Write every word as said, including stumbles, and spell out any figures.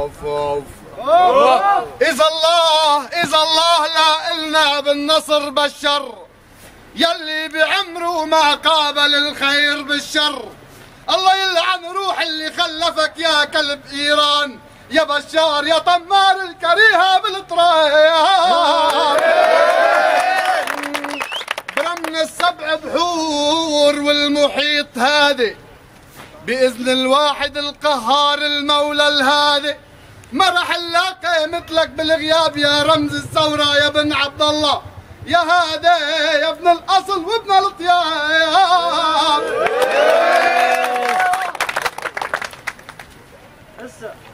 اوف اوف اذا الله اذا الله لا إلنا بالنصر بالشر، يلي بعمره ما قابل الخير بالشر. الله يلعن روح اللي خلفك يا كلب ايران، يا بشار يا طمار الكريهه بالتراب. برمن السبع بحور والمحيط هادي، بإذن الواحد القهار المولى الهادي. ما رح نلاقي مثلك بالغياب يا رمز الثورة يا بن عبد الله، يا هادي يا ابن الأصل وابن الطياب.